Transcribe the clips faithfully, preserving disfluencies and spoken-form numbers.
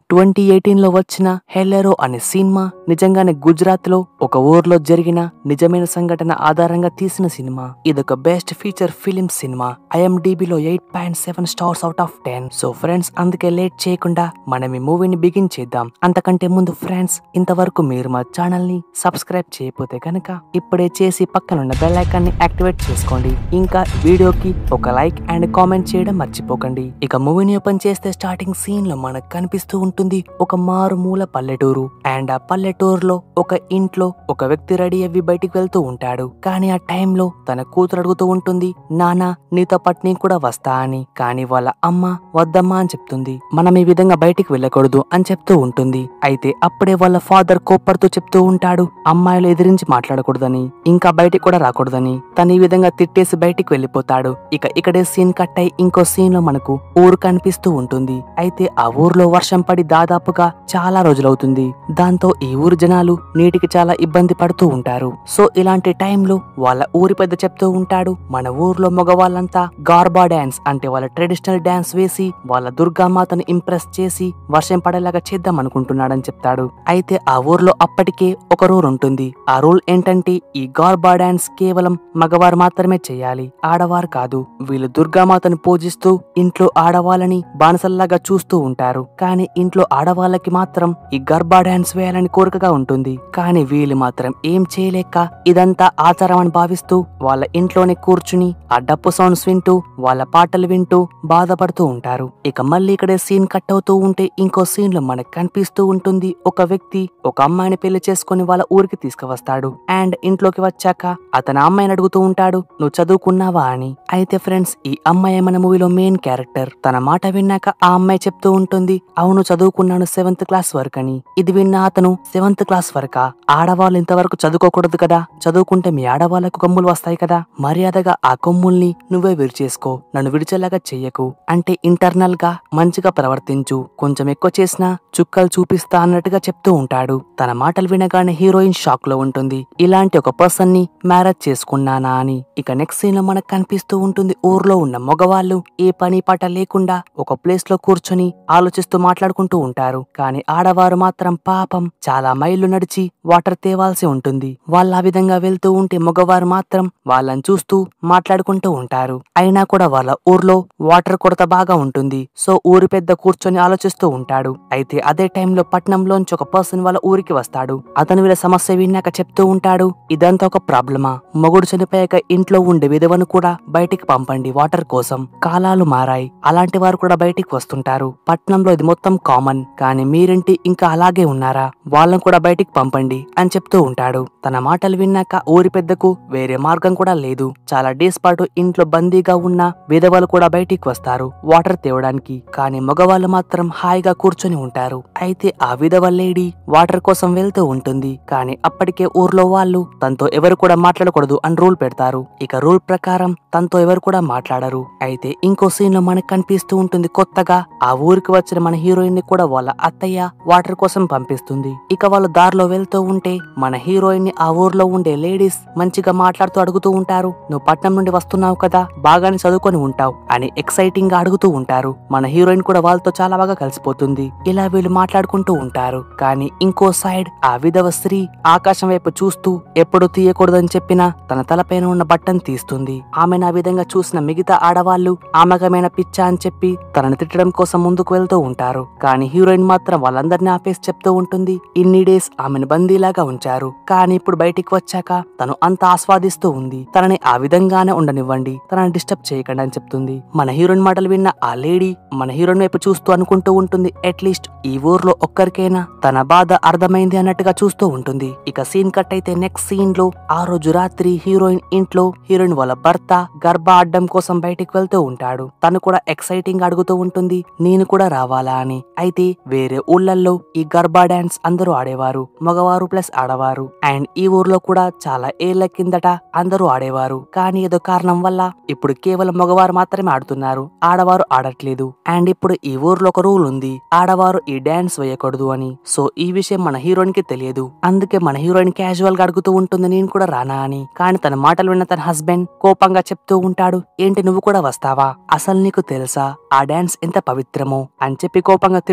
Twenty eighteen లో వచ్చిన హెల్లరో అనే సినిమా నిజంగానే గుజరాత్ లో ఒక ఊర్లో జరిగిన నిజమైన సంఘటన ఆధారంగా తీసిన సినిమా. ఇదొక బెస్ట్ ఫీచర్ ఫిలిం సినిమా. ఐఎండిబిలో eight point seven stars out of ten. So friends, అందుకే లేట్ చేయకుండా మనం ఈ మూవీని బిగిన్ చేద్దాం. అంతకంటే ముందు ఫ్రెండ్స్, ఇంతవరకు మీరు మా ఛానల్ ని సబ్స్క్రైబ్ చేయకపోతే కనుక ఇప్పుడే చేసి పక్కనున్న బెల్ ఐకాన్ ని యాక్టివేట్ చేసుకోండి. ఇంకా వీడియోకి ఒక లైక్ అండ్ కామెంట్ చేయడం మర్చిపోకండి. ఇక మూవీని ఓపెన్ చేస్తే స్టార్టింగ్ సీన్ లో మనకు కనిపిస్తూ ఉంటుంది ఒక మారుమూల పల్లెటూరు. అండ్ ఆ పల్లెటూరులో ఒక ఇంట్లో ఒక వ్యక్తి రెడీ అవ్వి బయటికి వెళ్తూ ఉంటాడు. కానీ ఆ టైంలో తన కూతురు అడుగుతూ ఉంటుంది, నానా నీతో పాటు నేను కూడా వస్తా అని. కానీ వాళ్ళ అమ్మ వద్దమ్మా అని చెప్తుంది. మనం ఈ విధంగా బయటికి వెళ్ళకూడదు అని చెప్తూ ఉంటుంది. అయితే అప్పుడే వాళ్ళ ఫాదర్ కోప్పడుతూ చెప్తూ ఉంటాడు, అమ్మాయిలు ఎదిరించి మాట్లాడకూడదని, ఇంకా బయటికి కూడా రాకూడదని. తను ఈ విధంగా తిట్టేసి బయటికి వెళ్ళిపోతాడు. ఇక ఇక్కడే సీన్ కట్ అయి ఇంకో సీన్ లో మనకు ఊరు కనిపిస్తూ ఉంటుంది. అయితే ఆ ఊర్లో వర్షం పడి దాదాపుగా చాలా రోజులవుతుంది. దాంతో ఈ ఊరు జనాలు నీటికి చాలా ఇబ్బంది పడుతూ ఉంటారు. సో ఇలాంటి టైంలో వాళ్ళ ఊరి పెద్ద చెప్తూ ఉంటాడు, మన ఊర్లో మగవాళ్ళంతా గార్బా డాన్స్ అంటే వాళ్ళ ట్రెడిషనల్ డాన్స్ వేసి వాళ్ళ దుర్గామాతను ఇంప్రెస్ చేసి వర్షం పడేలాగా చేద్దాం అనుకుంటున్నాడని చెప్తాడు. అయితే ఆ ఊర్లో అప్పటికే ఒక రూల్ ఉంటుంది. ఆ రూల్ ఏంటంటే ఈ గార్బా డాన్స్ కేవలం మగవారు మాత్రమే చేయాలి, ఆడవారు కాదు. వీళ్ళు దుర్గామాతను పూజిస్తూ ఇంట్లో ఆడవాళ్ళని బానిసల్లాగా చూస్తూ ఉంటారు. కానీ ఇంట్లో ఆడవాళ్ళకి మాత్రం ఈ గర్భా డాన్స్ వేయాలని కోరికగా ఉంటుంది. కానీ వీళ్ళు మాత్రం ఏం చేయలేక ఇదంతా ఆచారం అని భావిస్తూ వాళ్ళ ఇంట్లోనే కూర్చుని ఆ డప్పు సౌండ్స్ వింటూ వాళ్ళ పాటలు వింటూ బాధపడుతూ ఉంటారు. ఇక మళ్ళీ ఇక్కడే సీన్ కట్ అవుతూ ఉంటే ఇంకో సీన్ లో మనకు కనిపిస్తూ ఉంటుంది ఒక వ్యక్తి ఒక అమ్మాయిని పెళ్లి చేసుకుని వాళ్ళ ఊరికి తీసుకువస్తాడు. అండ్ ఇంట్లోకి వచ్చాక అతని అమ్మాయిని అడుగుతూ ఉంటాడు, నువ్వు చదువుకున్నావా అని. అయితే ఫ్రెండ్స్, ఈ అమ్మాయి మన మూవీలో మెయిన్ క్యారెక్టర్. తన మాట విన్నాక ఆ అమ్మాయి చెప్తూ ఉంటుంది, అవును చదువుకున్నాను సెవెంత్ క్లాస్ వరకు అని. ఇది విన్న అతను, సెవెంత్ క్లాస్ వరకా? ఆడవాళ్ళు ఇంతవరకు చదువుకోకూడదు కదా, చదువుకుంటే మీ ఆడవాళ్లకు కొమ్ములు వస్తాయి కదా, మర్యాదగా ఆ కొమ్ముల్ని నువ్వే విరిచేసుకో, నన్ను విడిచేలాగా చెయ్యకు, అంటే ఇంటర్నల్ గా మంచిగా ప్రవర్తించు, కొంచెం ఎక్కువ చేసినా చుక్కలు చూపిస్తా అన్నట్టుగా చెప్తూ ఉంటాడు. తన మాటలు వినగానే హీరోయిన్ షాక్ లో ఉంటుంది, ఇలాంటి ఒక పర్సన్ ని మ్యారేజ్ చేసుకున్నానా అని. ఇక నెక్స్ట్ సీన్ లో మనకు కనిపిస్తూ ఉంటుంది ఊర్లో ఉన్న మగవాళ్ళు ఏ పని పాట లేకుండా ఒక ప్లేస్ లో కూర్చొని ఆలోచిస్తూ మాట్లాడుకుంటూ ఉంటారు. కానీ ఆడవారు మాత్రం పాపం చాలా మైళ్ళు నడిచి వాటర్ తేవాల్సి ఉంటుంది. వాళ్ళ ఆ విధంగా వెళ్తూ ఉంటే మగవారు మాత్రం వాళ్ళని చూస్తూ మాట్లాడుకుంటూ ఉంటారు. అయినా కూడా వాళ్ళ ఊర్లో వాటర్ కొరత బాగా ఉంటుంది. సో ఊరి పెద్ద కూర్చొని ఆలోచిస్తూ ఉంటాడు. అయితే అదే టైంలో పట్నంలోంచి ఒక పర్సన్ వాళ్ళ ఊరికి వస్తాడు. అతను వీళ్ళ సమస్య విన్నాక చెప్తూ ఉంటాడు, ఇదంతా ఒక ప్రాబ్లమా, మొగుడు చనిపోయాక ఇంట్లో ఉండే విధవను కూడా బయటికి పంపండి వాటర్ కోసం, కాలాలు మారాయి, అలాంటి వారు కూడా బయటికి వస్తుంటారు, పట్నంలో ఇది మొత్తం కామన్, కానీ మీరేంటి ఇంకా అలాగే ఉన్నారా, వాళ్ళని కూడా బయటికి పంపండి అని చెప్తూ ఉంటాడు. తన మాటలు విన్నాక ఊరి పెద్దకు వేరే మార్గం కూడా లేదు. చాలా డేస్ పాటు ఇంట్లో బందీగా ఉన్న విధవలు కూడా బయటికి వస్తారు వాటర్ తేవడానికి. కానీ మగవాళ్ళు మాత్రం హాయిగా కూర్చొని ఉంటారు. అయితే ఆ విధవ లేడీ వాటర్ కోసం వెళ్తూ ఉంటుంది. కానీ అప్పటికే ఊర్లో వాళ్ళు తనతో ఎవరు కూడా మాట్లాడకూడదు అని రూల్ పెడతారు. ఇక రూల్ ప్రకారం తనతో ఎవరు కూడా మాట్లాడరు. అయితే ఇంకో సీన్ లో మనకు కనిపిస్తూ ఉంటుంది, కొత్తగా ఆ ఊరికి వచ్చిన మన హీరోయిన్ ని కూడా వాళ్ళ అత్తయ్య వాటర్ కోసం పంపిస్తుంది. ఇక వాళ్ళు దారిలో వెళ్తూ ఉంటే మన హీరోయిన్ ని ఆ ఊర్లో ఉండే లేడీస్ మంచిగా మాట్లాడుతూ అడుగుతూ ఉంటారు, నువ్వు పట్నం నుండి వస్తున్నావు కదా, బాగానే చదువుకొని ఉంటావు అని ఎక్సైటింగ్ గా అడుగుతూ ఉంటారు. మన హీరోయిన్ కూడా వాళ్ళతో చాలా బాగా కలిసిపోతుంది. ఇలా వీళ్ళు మాట్లాడుకుంటూ ఉంటారు. కానీ ఇంకో సైడ్ ఆ విధవ స్త్రీ ఆకాశం వైపు చూస్తూ ఎప్పుడు తీయకూడదని చెప్పినా తన తలపైన ఉన్న బట్టను తీస్తుంది. ఆమెను ఆ విధంగా చూసిన మిగతా ఆడవాళ్లు ఆమెకమైన పిచ్చా అని చెప్పి తనని తిట్టడం కోసం ముందుకు వెళ్తూ ఉంటారు. కానీ హీరోయిన్ మాత్రం వాళ్ళందరినీ ఆపేసి చెప్తూ ఉంటుంది, ఇన్ని డేస్ ఆమెను బందీలాగా ఉంచారు, కానీ ఇప్పుడు బయటికి వచ్చాక తను అంత ఆస్వాదిస్తూ ఉంది, తనని ఆ విధంగానే ఉండనివ్వండి, తనని డిస్టర్బ్ చేయకండి అని చెప్తుంది. మన హీరోయిన్ మాటలు విన్న ఆ లేడీ మన హీరోయిన్ వైపు చూస్తూ అనుకుంటూ ఉంటుంది, అట్లీస్ట్ ఈ ఊర్లో ఒక్కరికైనా తన బాధ అర్థమైంది అన్నట్టుగా చూస్తూ ఉంటుంది. ఇక సీన్ కట్ అయితే నెక్స్ట్ సీన్ లో ఆ రోజు రాత్రి హీరోయిన్ ఇంట్లో హీరోయిన్ వాళ్ళ భర్త గర్భ అడ్డం కోసం బయటికి వెళ్తూ ఉంటాడు. తను కూడా ఎక్సైటింగ్ అడుగుతూ ఉంటుంది, నేను కూడా రావాలా అని. అయితే వేరే ఊళ్ళల్లో ఈ గర్భా డాన్స్ అందరూ ఆడేవారు, మగవారు ప్లస్ ఆడవారు. అండ్ ఈ ఊర్లో కూడా చాలా ఏళ్ల కిందట అందరూ ఆడేవారు. కానీ ఏదో కారణం వల్ల ఇప్పుడు కేవలం మగవారు మాత్రమే ఆడుతున్నారు, ఆడవారు ఆడట్లేదు. అండ్ ఇప్పుడు ఈ ఊర్లో ఒక రూల్ ఉంది, ఆడవారు ఈ డాన్స్ వేయకూడదు అని. సో ఈ విషయం మన హీరోయిన్ కి తెలియదు. అందుకే మన హీరోయిన్ క్యాజువల్ గా అడుగుతూ ఉంటుంది, నేను కూడా రానా అని. కానీ తన మాటలు విన్న తన హస్బెండ్ కోపంగా చెప్తూ ఉంటాడు, ఏంటి నువ్వు కూడా వస్తావా, అసలు నీకు తెలుసా ఆ డాన్స్ ఎంత పవిత్రమో అని చెప్పి కోపంగా తిడుతూ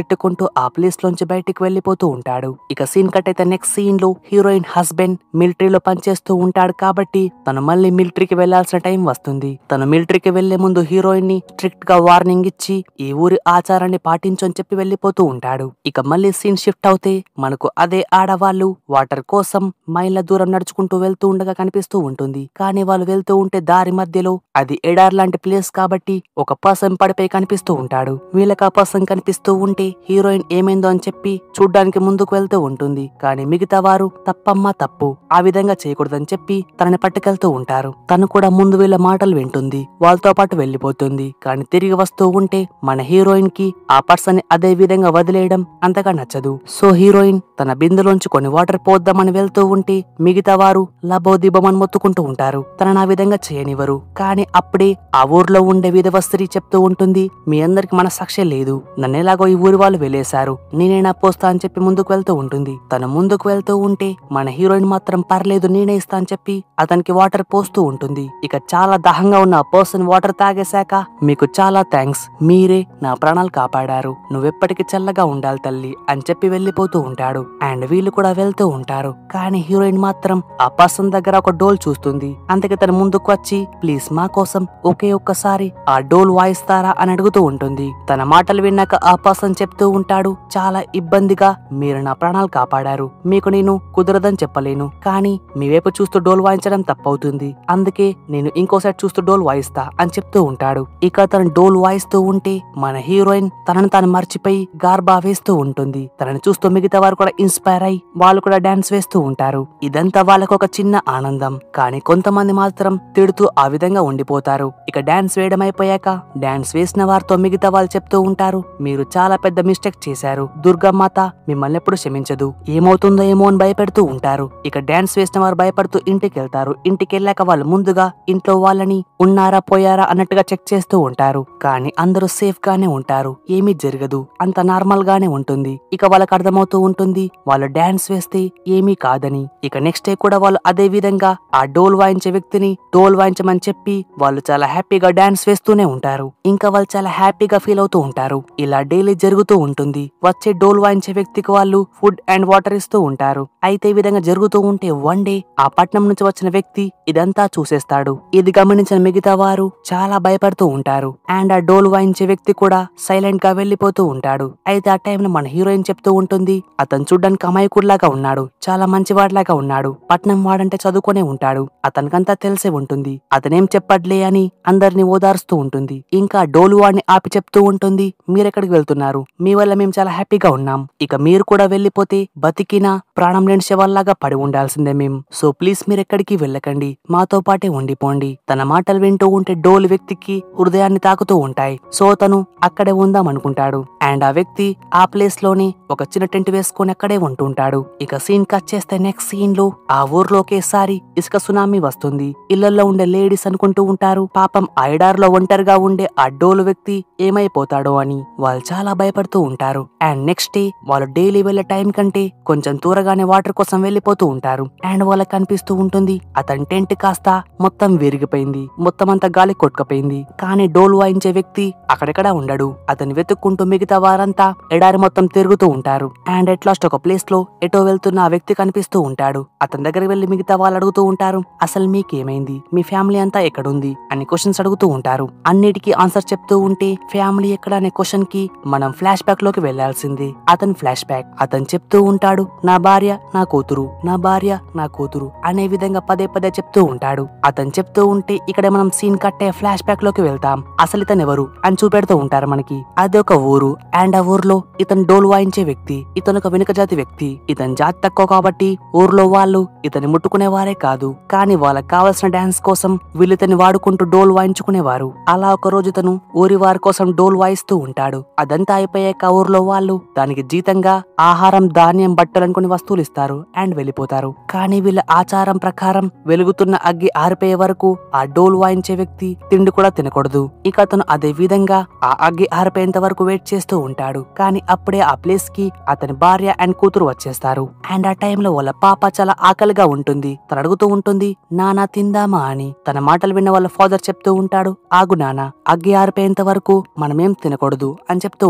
పెట్టుకుంటూ ఆ ప్లేస్ లోంచి బయటికి వెళ్లిపోతూ ఉంటాడు. ఇక సీన్ కట్ అయితే నెక్స్ట్ సీన్ లో హీరోయిన్ హస్బెండ్ మిలిటరీలో పనిచేస్తూ ఉంటాడు కాబట్టి తను మళ్ళీ మిలిటరీకి వెళ్లాల్సిన టైం వస్తుంది. తను మిలిటరీకి వెళ్లే ముందు హీరోయిన్ ని స్ట్రిక్ట్ గా వార్నింగ్ ఇచ్చి ఈ ఊరి ఆచారాన్ని పాటించని చెప్పి వెళ్లిపోతూ ఉంటాడు. ఇక మళ్ళీ సీన్ షిఫ్ట్ అవుతే మనకు అదే ఆడవాళ్లు వాటర్ కోసం మైళ్ళ దూరం నడుచుకుంటూ వెళ్తూ ఉండగా కనిపిస్తూ ఉంటుంది. కానీ వాళ్ళు వెళ్తూ ఉంటే దారి మధ్యలో అది ఎడార్ లాంటి ప్లేస్ కాబట్టి ఒక పర్సన్ పడిపోయి కనిపిస్తూ ఉంటాడు. వీళ్ళకి ఆ పర్సన్ కనిపిస్తూ ఉంటే హీరోయిన్ ఏమైందో అని చెప్పి చూడ్డానికి ముందుకు వెళ్తూ ఉంటుంది. కానీ మిగతా వారు తప్పమ్మా తప్పు, ఆ విధంగా చేయకూడదని చెప్పి తనని పట్టుకెళ్తూ ఉంటారు. తను కూడా ముందు వీళ్ళ మాటలు వింటుంది, వాళ్ళతో పాటు వెళ్లిపోతుంది. కానీ తిరిగి వస్తూ ఉంటే మన హీరోయిన్ కి ఆ పర్సన్ ని అదే విధంగా వదిలేయడం అంతగా నచ్చదు. సో హీరోయిన్ తన బిందులోంచి కొన్ని వాటర్ పోద్దామని వెళ్తూ ఉంటే మిగతా వారు లబోదిబమని మొత్తుకుంటూ ఉంటారు. తనని ఆ విధంగా చేయనివ్వరు. కానీ అప్పుడే ఆ ఊర్లో ఉండే విధవ స్త్రీ చెప్తూ ఉంటుంది, మీ అందరికి మన సాక్షి లేదు, నన్నేలాగో ఈ ఊరి వాళ్ళు వెళ్లేశారు, నేనేనా పోస్తా అని చెప్పి ముందుకు వెళ్తూ ఉంటుంది. తను ముందుకు వెళ్తూ ఉంటే మన హీరోయిన్ మాత్రం పర్లేదు నేనే ఇస్తా అని చెప్పి అతనికి వాటర్ పోస్తూ ఉంటుంది. ఇక చాలా దాహంగా ఉన్న ఆ పర్సన్ వాటర్ తాగేశాక మీకు చాలా థ్యాంక్స్, మీరే నా ప్రాణాలు కాపాడారు, నువ్వెప్పటికీ చల్లగా ఉండాలి తల్లి అని చెప్పి వెళ్లిపోతూ ఉంటాడు. అండ్ వీళ్ళు కూడా వెళ్తూ ఉంటారు. కానీ హీరోయిన్ మాత్రం ఆ పర్సన్ దగ్గర ఒక డోల్ చూస్తుంది. అందుకే తను ముందుకు వచ్చి ప్లీజ్ మా కోసం ఒకే ఒక్కసారి ఆ డోల్ వాయిస్తారా అని అడుగుతూ ఉంటుంది. తన మాటలు విన్నాక ఆ పర్సన్ చెప్తూ ఉంటాడు, చాలా ఇబ్బందిగా మీరు నా ప్రాణాలు కాపాడారు, మీకు నేను కుదరదని చెప్పలేను, కానీ మీ వైపు చూస్తూ డోల్ వాయించడం తప్పవుతుంది, అందుకే నేను ఇంకోసారి చూస్తూ డోల్ వాయిస్తా అని చెప్తూ ఉంటాడు. ఇక తను డోల్ వాయిస్తూ ఉంటే మన హీరోయిన్ తనను తాను మర్చిపోయి గార్బా వేస్తూ ఉంటుంది. తనని చూస్తూ మిగతా వారు కూడా ఇన్స్పైర్ అయి వాళ్ళు కూడా డాన్స్ వేస్తూ ఉంటారు. ఇదంతా వాళ్ళకు ఒక చిన్న ఆనందం. కానీ కొంతమంది మాత్రం తిడుతూ ఆ విధంగా ఉండిపోతారు. ఇక డాన్స్ వేయడం అయిపోయాక డాన్స్ వేసిన వారితో మిగతా వాళ్ళు చెప్తూ ఉంటారు, మీరు చాలా పెద్ద మిస్టేక్ చేశారు, దుర్గమాత మిమ్మల్ని ఎప్పుడు క్షమించదు, ఏమవుతుందో ఏమో అని భయపెడుతూ ఉంటారు. ఇక డాన్స్ వేసిన వారు భయపడుతూ ఇంటికి వెళ్తారు. ఇంటికి వెళ్ళాక వాళ్ళు ముందుగా ఇంట్లో వాళ్ళని ఉన్నారా పోయారా అన్నట్టుగా చెక్ చేస్తూ ఉంటారు. కానీ అందరూ సేఫ్ గానే ఉంటారు, ఏమీ జరగదు, అంత నార్మల్ గానే ఉంటుంది. ఇక వాళ్ళకి అర్థమవుతూ ఉంటుంది వాళ్ళు డాన్స్ వేస్తే ఏమీ కాదని. ఇక నెక్స్ట్ డే కూడా వాళ్ళు అదే విధంగా ఆ డోల్ వాయించే వ్యక్తిని డోల్ వాయించమని చెప్పి వాళ్ళు చాలా హ్యాపీగా డాన్స్ వేస్తూనే ఉంటారు. ఇంకా వాళ్ళు చాలా హ్యాపీగా ఫీల్ అవుతూ ఉంటారు. ఇలా డైలీ జరుగుతూ ఉంటుంది. వచ్చే డోల్ వాయించే వ్యక్తికి వాళ్ళు ఫుడ్ అండ్ వాటర్ ఇస్తూ ఉంటారు. అయితే ఈ విధంగా జరుగుతూ ఉంటే వన్ డే ఆ పట్నం నుంచి వచ్చిన వ్యక్తి ఇదంతా చూసేస్తాడు. ఇది గమనించిన మిగతా వారు చాలా భయపడుతూ ఉంటారు. అండ్ ఆ డోల్ వాయించే వ్యక్తి కూడా సైలెంట్ గా వెళ్లిపోతూ ఉంటాడు. అయితే ఆ టైంలో మన హీరోయిన్ చెప్తూ ఉంటుంది, అతను చూడ్డానికి అమాయకుడిలాగా ఉన్నాడు, చాలా మంచివాడిలాగా ఉన్నాడు, పట్నం వాడంటే చదువుకునే ఉంటాడు, అతనికంతా తెలిసే ఉంటుంది, అతనేం చెప్పట్లే అని అందరినీ ఓదారుస్తూ ఉంటుంది. ఇంకా డోలు వాడిని ఆపి చెప్తూ ఉంటుంది, మీరెక్కడికి వెళ్తున్నారు, మీ వల్ల మేము చాలా హ్యాపీగా ఉన్నాం, ఇక మీరు కూడా వెళ్లిపోతే బతికినా ప్రాణం లేని శవాల్లాగా పడి ఉండాల్సిందే మేం, సో ప్లీజ్ మీరెక్కడికి వెళ్ళకండి, మాతో పాటే ఉండిపోండి. తన మాటలు వింటూ ఉంటే డోలు వ్యక్తికి హృదయాన్ని తాకుతూ ఉంటాయి. సో తను అక్కడే ఉందాం అనుకుంటాడు. అండ్ ఆ వ్యక్తి ఆ ప్లేస్ లోనే ఒక చిన్న టెంట్ వేసుకొని అక్కడే ఉంటుంటాడు. ఇక సీన్ కట్ చేస్తే నెక్స్ట్ సీన్ లో ఆ ఊర్లో ఒకేసారి ఇసుక సునామీ వస్తుంది. ఇళ్లలో ఉండే లేడీస్ అనుకుంటూ ఉంటారు, పాపం ఐడార్లో ఒంటరిగా ఉండే ఆ డోలు వ్యక్తి ఏమైపోతాడో అని. వాళ్ళు చాలా భయపడుతూ ఉంటారు. అండ్ నెక్స్ట్ డే వాళ్ళు డైలీ వెళ్లే టైం కంటే కొంచెం దూరగానే వాటర్ కోసం వెళ్లిపోతూ ఉంటారు. అండ్ వాళ్ళకి కనిపిస్తూ ఉంటుంది అతని టెంట్ కాస్త మొత్తం విరిగిపోయింది, మొత్తం అంతా గాలి కొట్టుకుపోయింది. కానీ డోలు వాయించే వ్యక్తి అక్కడెక్కడ ఉండడు. అతని వెతుక్కుంటూ మిగతా వారంతా ఎడారి మొత్తం తిరుగుతూ ఉంటారు. అండ్ ఎట్ లాస్ట్ ఒక ప్లేస్ లో ఎటో వెళ్తున్న ఆ వ్యక్తి కనిపిస్తూ ఉంటాడు. అతని దగ్గరికి వెళ్లి మిగతా వాళ్ళు అడుగుతూ ఉంటారు, అసలు మీకేమైంది, మీ ఫ్యామిలీ అంతా ఎక్కడుంది అని క్వశ్చన్స్ అడుగుతూ ఉంటారు. అన్నిటికీ ఆన్సర్ చెప్తూ ఉంటే ఫ్యామిలీ ఎక్కడ అనే క్వశ్చన్ కి మనం ఫ్లాష్ బ్యాక్ లోకి వెళ్లాల్సింది. అతని ఫ్లాష్ బ్యాక్ అతను చెప్తూ ఉంటాడు, నా భార్య నా కూతురు, నా భార్య నా కూతురు అనే విధంగా పదే పదే చెప్తూ ఉంటాడు. అతను చెప్తూ ఉంటే ఇక్కడ మనం సీన్ కట్టే ఫ్లాష్ బ్యాక్ లోకి వెళ్తాం. అసలు ఇతను ఎవరు అని చూపెడుతూ ఉంటారు మనకి. అది ఒక ఊరు. అండ్ ఆ ఊర్లో ఇతను డోలు వాయించే వ్యక్తి, ఇతను ఒక వెనుక జాతి వ్యక్తి. ఇతని జాతి తక్కువ కాబట్టి ఊర్లో వాళ్ళు ఇతని ముట్టుకునే వారే కాదు, కానీ వాళ్ళకి కావాల్సిన డాన్స్ కోసం వీళ్ళితని వాడుకుంటూ డోల్ వాయించుకునేవారు. అలా ఒక రోజు తను ఊరి వారి కోసం డోల్ వాయిస్తూ ఉంటాడు. అదంతా అయిపోయాక ఊర్లో వాళ్ళు దానికి జీతంగా ఆహారం, ధాన్యం, బట్టలు అనుకుని వస్తువులు ఇస్తారు అండ్ వెళ్ళిపోతారు. కానీ వీళ్ళ ఆచారం ప్రకారం వెలుగుతున్న అగ్గి ఆరిపోయే వరకు ఆ డోల్ వాయించే వ్యక్తి తిండి కూడా తినకూడదు. ఇక అతను అదే విధంగా ఆ అగ్గి ఆరిపోయేంత వరకు వెయిట్ చేస్తూ ఉంటాడు. కానీ అప్పుడే ఆ ప్లేస్ కి అతని భార్య అండ్ కూతురు వచ్చేస్తారు. అండ్ ఆ టైంలో వాళ్ళ పాప చాలా ఆకలిగా ఉంటుంది. తను అడుగుతూ ఉంటుంది, నానా తిందామా అని. తన మాటలు విన్న వాళ్ళ ఫాదర్ చెప్తూ ఉంటాడు, ఆగు నాన్న, అగ్గి ఆరిపోయేంత వరకు మనమేం తినకూడదు అని చెప్తూ ఉంటాడు.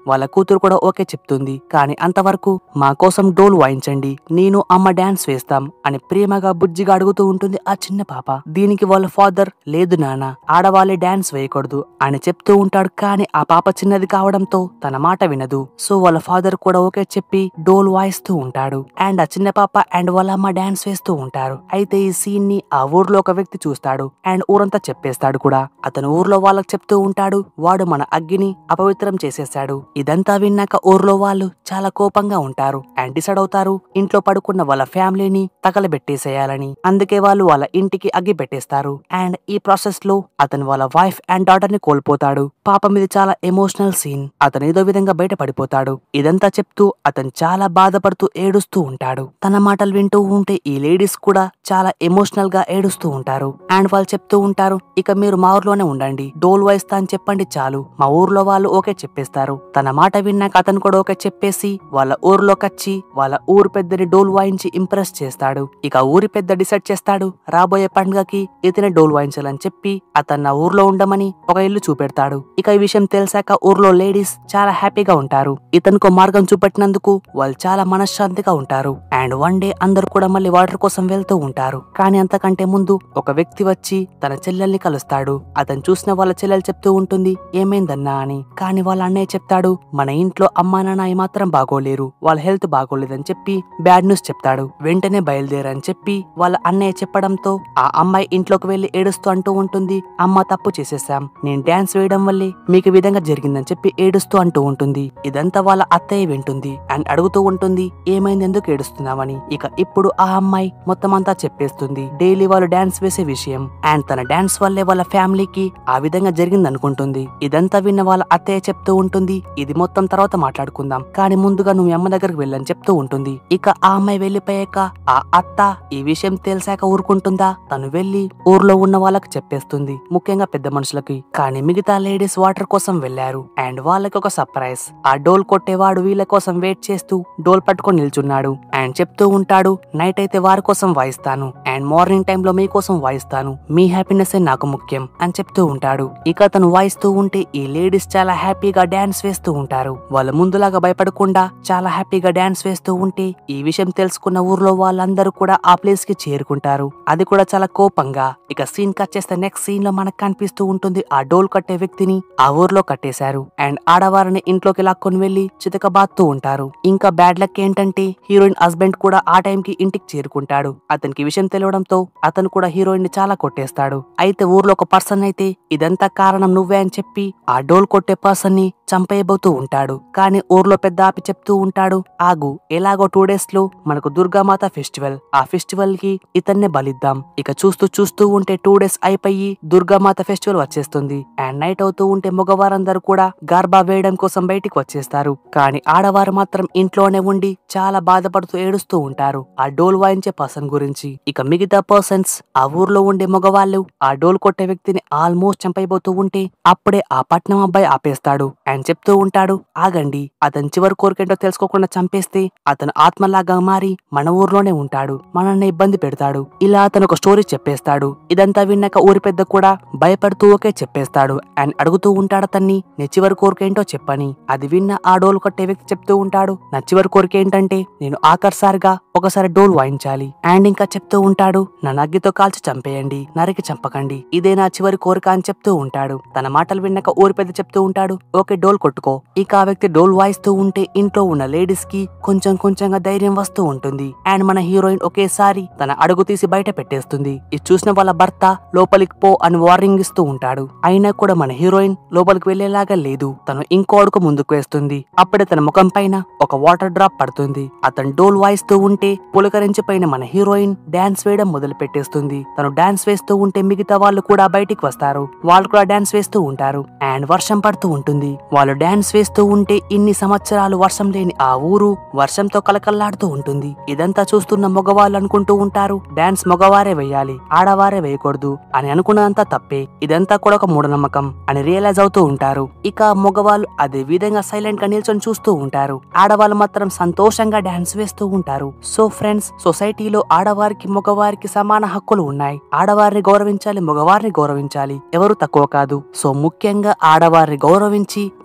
వాళ్ళ కూతురు కూడా ఓకే చెప్తుంది. కానీ అంతవరకు మా కోసం డోల్ వాయించండి, నేను అమ్మ డాన్స్ వేస్తాం అని ప్రేమగా బుజ్జిగా అడుగుతూ ఉంటుంది ఆ చిన్న పాప. దీనికి వాళ్ళ ఫాదర్ లేదు నాన్న, ఆడవాళ్ళే డాన్స్ వేయకూడదు అని చెప్తూ ఉంటాడు. కానీ ఆ పాప చిన్నది కావడంతో తన మాట వినదు. సో వాళ్ళ ఫాదర్ కూడా ఓకే చెప్పి డోల్ వాయిస్తూ ఉంటాడు. అండ్ ఆ చిన్న పాప అండ్ వాళ్ళ అమ్మ డాన్స్ వేస్తూ ఉంటారు. అయితే ఈ సీన్ ని ఆ ఊర్లో ఒక వ్యక్తి చూస్తాడు అండ్ ఊరంతా చెప్పేస్తాడు కూడా. అతను ఊర్లో వాళ్ళకి చెప్తూ ఉంటాడు, వాడు మన అగ్గిని అపవిత్రం చేసేశాడు. ఇదంతా విన్నాక ఊర్లో వాళ్ళు చాలా కోపంగా ఉంటారు అండ్ డిసైడ్ అవుతారు ఇంట్లో పడుకున్న వాళ్ళ ఫ్యామిలీని తగలబెట్టేసేయాలని. అందుకే వాళ్ళు వాళ్ళ ఇంటికి అగ్గి పెట్టేస్తారు. అండ్ ఈ ప్రాసెస్ లో అతను వాళ్ళ వైఫ్ అండ్ డాటర్ ని కోల్పోతాడు. పాప మీద చాలా ఎమోషనల్ సీన్. అతను ఏదో విధంగా బయట పడిపోతాడు. ఇదంతా చెప్తూ అతను చాలా బాధపడుతూ ఏడుస్తూ ఉంటాడు. తన మాటలు వింటూ ఉంటే ఈ లేడీస్ కూడా చాలా ఎమోషనల్ గా ఏడుస్తూ ఉంటారు. అండ్ వాళ్ళు చెప్తూ ఉంటారు, ఇక మీరు మా ఊర్లోనే ఉండండి, డోల్ వాయిస్తా అని చెప్పండి చాలు, మా ఊర్లో వాళ్ళు ఓకే చెప్పేస్తారు. తన మాట విన్నాక అతను కూడా ఓకే చెప్పేసి వాళ్ళ ఊర్లోకి వచ్చి వాళ్ళ ఊరు పెద్దని డోల్ వాయించి ఇంప్రెస్ చేస్తాడు. ఇక ఊరి పెద్ద డిసైడ్ చేస్తాడు రాబోయే పండుగకి ఇతనే డోల్ వాయించాలని చెప్పి అతను ఆ ఊర్లో ఉండమని ఒక ఇల్లు చూపెడతాడు. ఇక ఈ విషయం తెలిసాక ఊర్లో లేడీస్ చాలా హ్యాపీగా ఉంటారు. ఇతనుకో మార్గం చూపెట్టినందుకు వాళ్ళు చాలా మనశ్శాంతిగా ఉంటారు. అండ్ వన్ డే అందరూ కూడా మళ్ళీ వాటర్ కోసం వెళ్తూ ఉంటారు. కానీ అంతకంటే ముందు ఒక వ్యక్తి వచ్చి తన చెల్లెల్ని కలుస్తాడు. అతను చూసిన వాళ్ళ చెల్లెలు చెప్తూ ఉంటుంది ఏమైందన్నా అని. కానీ వాళ్ళ అన్నయ్య చెప్తాడు, మన ఇంట్లో అమ్మా నాన్న ఏమాత్రం బాగోలేరు, వాళ్ళ హెల్త్ బాగోలేదని చెప్పి బ్యాడ్ న్యూస్ చెప్తాడు. వెంటనే బయలుదేరని చెప్పి వాళ్ళ అన్నయ్య చెప్పడంతో ఆ అమ్మాయి ఇంట్లోకి వెళ్లి ఏడుస్తూ అంటూ ఉంటుంది, అమ్మ తప్పు చేసేసాం, నేను డాన్స్ వేయడం వల్లే మీకు ఈ విధంగా జరిగిందని చెప్పి ఏడుస్తూ అంటూ ఉంటుంది. ఇదంతా వాళ్ళ అత్తయ్య వింటుంది అండ్ అడుగుతూ ఉంటుంది ఏమైంది, ఎందుకు ఏడుస్తున్నామని. ఇక ఇప్పుడు ఆ అమ్మాయి మొత్తం అంతా చెప్పేస్తుంది డైలీ వాళ్ళు డాన్స్ వేసే విషయం. అండ్ తన డాన్స్ వల్లే వాళ్ళ ఫ్యామిలీకి ఆ విధంగా జరిగింది అనుకుంటుంది. ఇదంతా విన్న వాళ్ళ అత్తయ్య చెప్తూ ఉంటుంది, ఇది మొత్తం తర్వాత మాట్లాడుకుందాం, కానీ ముందుగా నువ్వు అమ్మ దగ్గరకు వెళ్ళని చెప్తూ ఉంటుంది. ఇక ఆ అమ్మాయి వెళ్లిపోయాక ఆ అత్త ఈ విషయం తెలిసాక ఊరుకుంటుందా, తను వెళ్లి ఊర్లో ఉన్న వాళ్ళకి చెప్పేస్తుంది, ముఖ్యంగా పెద్ద మనుషులకి. కానీ మిగతా లేడీస్ వాటర్ కోసం వెళ్లారు అండ్ వాళ్ళకి ఒక సర్ప్రైజ్. ఆ డోల్ కొట్టేవాడు వీళ్ళ కోసం వెయిట్ చేస్తూ డోల్ పట్టుకొని నిల్చున్నాడు అండ్ చెప్తూ ఉంటాడు, నైట్ అయితే వారి కోసం వాయిస్తాను అండ్ మార్నింగ్ టైమ్ లో మీకోసం వాయిస్తాను, మీ హ్యాపీనెస్ నాకు ముఖ్యం అని చెప్తూ ఉంటాడు. ఇక అతను వాయిస్తూ ఉంటే ఈ లేడీస్ చాలా హ్యాపీగా డాన్స్ వేస్తూ ఉంటారు. వాళ్ళు ముందులాగా భయపడకుండా చాలా హ్యాపీగా డాన్స్ వేస్తూ ఉంటే ఈ విషయం తెలుసుకున్న ఊర్లో వాళ్ళందరూ కూడా ఆ ప్లేస్ కి చేరుకుంటారు. అది కూడా చాలా కోపంగా. ఇక సీన్ కట్ చేస్తే నెక్స్ట్ సీన్ లో మనకు కనిపిస్తూ ఉంటుంది ఆ డోల్ కట్టే వ్యక్తిని ఆ ఊర్లో కట్టేశారు అండ్ ఆడవారిని ఇంట్లోకి లాక్కొని వెళ్లి చితకబాత్తూ ఉంటారు. ఇంకా బ్యాడ్ లక్ ఏంటంటే హీరోయిన్ హస్బెండ్ కూడా ఆ టైం కి ఇంటికి చేరుకుంటాడు. అతనికి విషయం తెలియడంతో అతను కూడా హీరోయిన్ ని చాలా కొట్టేస్తాడు. అయితే ఊర్లో ఒక పర్సన్ అయితే ఇదంతా కారణం నువ్వే అని చెప్పి ఆ డోల్ కొట్టే పర్సన్ ని చంపేయబోతూ ఉంటాడు. కానీ ఊర్లో పెద్ద ఆపి చెప్తూ ఉంటాడు, ఆగు, ఎలాగో టూ డేస్ లో మనకు దుర్గామాత ఫెస్టివల్, ఆ ఫెస్టివల్ కి ఇతన్నే బలిద్దాం. ఇక చూస్తూ చూస్తూ ఉంటే టూ డేస్ అయిపోయి దుర్గామాత ఫెస్టివల్ వచ్చేస్తుంది అండ్ నైట్ అవుతూ ఉంటే మగవారందరూ కూడా గర్భా వేయడం కోసం బయటికి వచ్చేస్తారు. కానీ ఆడవారు మాత్రం ఇంట్లోనే ఉండి చాలా బాధపడుతూ ఏడుస్తూ ఉంటారు ఆ డోల్ వాయించే పర్సన్ గురించి. ఇక మిగతా పర్సన్స్ ఆ ఊర్లో ఉండే మగవాళ్ళు ఆ డోల్ కొట్టే వ్యక్తిని ఆల్మోస్ట్ చంపైపోతూ ఉంటే అప్పుడే ఆ పట్నం అబ్బాయి ఆపేస్తాడు అండ్ చెప్తూ ఉంటాడు, ఆగండి, అతని చివరి కోరికేంటో తెలుసుకోకుండా చంపేస్తే అతను ఆత్మలాగా మారి మన ఊర్లోనే ఉంటాడు, మనల్ని ఇబ్బంది పెడతాడు. ఇలా అతను ఒక స్టోరీ చెప్పేస్తాడు. ఇదంతా విన్నాక ఊరి పెద్ద కూడా భయపడుతూ ఓకే చెప్పేస్తాడు అండ్ అడుగుతూ ఉంటాడు అతన్ని, నీ చివరి కోరికేంటో చెప్పని. అది విన్న ఆ డోల్ కొట్టే వ్యక్తి చెప్తూ ఉంటాడు, నా చివరి కోరిక ఏంటంటే నేను ఆఖరిసారిగా ఒకసారి డోల్ వాయించాలి. అండ్ ఇంకా చెప్తూ ఉంటాడు, నా నగ్గితో కాల్చి చంపేయండి, నరికి చంపకండి, ఇదే నా చివరి కోరిక అని చెప్తూ ఉంటాడు. తన మాటలు విన్నాక ఊరి పెద్ద చెప్తూ ఉంటాడు, ఓకే డోల్ కొట్టుకో. ఇక ఆ వ్యక్తి డోల్ వాయిస్తూ ఉంటే ఇంట్లో ఉన్న లేడీస్ కి కొంచెం కొంచెంగా ధైర్యం వస్తూ ఉంటుంది అండ్ మన హీరోయిన్ ఒకేసారి తన అడుగు తీసి బయట పెట్టేస్తుంది. ఇది చూసిన వాళ్ళ భర్త లోపలికి పో అని వార్నింగ్ ఇస్తూ ఉంటాడు. అయినా కూడా మన హీరోయిన్ లోపలికి వెళ్లేలాగా లేదు. తను ఇంకో అడుగు ముందుకు వేస్తుంది. అప్పుడే తన ముఖం పైన ఒక వాటర్ డ్రాప్ పడుతుంది. అతను డోల్ వాయిస్తూ ఉంటే పులకరించిపోయిన మన హీరోయిన్ డాన్స్ వేయడం మొదలు పెట్టేస్తుంది. తను డాన్స్ వేస్తూ ఉంటే మిగతా వాళ్ళు కూడా బయటికి వస్తారు. వాళ్ళు కూడా డాన్స్ వేస్తూ ఉంటారు అండ్ వర్షం పడుతూ ఉంటుంది. వాళ్ళు డాన్స్ వేస్తూ ఉంటే ఇన్ని సంవత్సరాలు వర్షం లేని ఆ ఊరు వర్షంతో కలకల్లాడుతూ ఉంటుంది. ఇదంతా చూస్తున్న మగవాళ్ళు అనుకుంటూ ఉంటారు, డాన్స్ మగవారే వేయాలి, ఆడవారే వేయకూడదు అని అనుకున్నంత తప్పే, ఇదంతా కూడా ఒక మూఢనమ్మకం అని రియలైజ్ అవుతూ ఉంటారు. ఇక మగవాళ్ళు అదే విధంగా సైలెంట్ గా నిల్చొని చూస్తూ ఉంటారు. ఆడవాళ్ళు మాత్రం సంతోషంగా డాన్స్ వేస్తూ ఉంటారు. సో ఫ్రెండ్స్, సొసైటీలో ఆడవారికి మగవారికి సమాన హక్కులు ఉన్నాయి. ఆడవారిని గౌరవించాలి, మగవారిని గౌరవించాలి, ఎవరు తక్కువ కాదు. సో ముఖ్యంగా ఆడవారిని గౌరవించి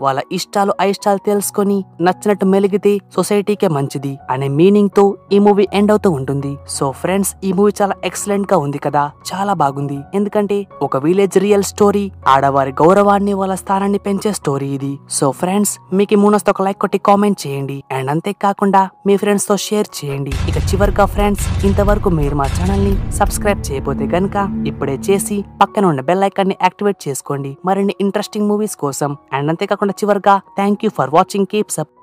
వాళ్ళ ఇష్టాలు అయిష్టాలు తెలుసుకొని నచ్చినట్టు మెలిగితే సొసైటీకే మంచిది అనే మీనింగ్ తో ఈ మూవీ ఎండ్ అవుతూ ఉంటుంది. సో ఫ్రెండ్స్, ఈ మూవీ చాలా ఎక్సలెంట్ గా ఉంది కదా, చాలా బాగుంది. ఎందుకంటే ఒక విలేజ్ రియల్ స్టోరీ, ఆడవారి గౌరవాన్ని వాళ్ళ స్థానాన్ని పెంచే స్టోరీ ఇది. సో ఫ్రెండ్స్, మీకు ఈ మూవీస్ ఒక లైక్ కొట్టి కామెంట్ చేయండి అండ్ అంతేకాకుండా మీ ఫ్రెండ్స్ తో షేర్ చేయండి. ఇక చివరిగా ఫ్రెండ్స్, ఇంతవరకు మీరు మా ఛానల్ ని సబ్స్క్రైబ్ చేయకపోతే గనుక ఇప్పుడే చేసి పక్కన ఉన్న బెల్ ఐకాన్ ని యాక్టివేట్ చేసుకోండి మరిన్ని ఇంట్రెస్టింగ్ మూవీస్ కోసం. అండ్ అంతేకాకుండా చివరిగా thank you for watching. Keeps up.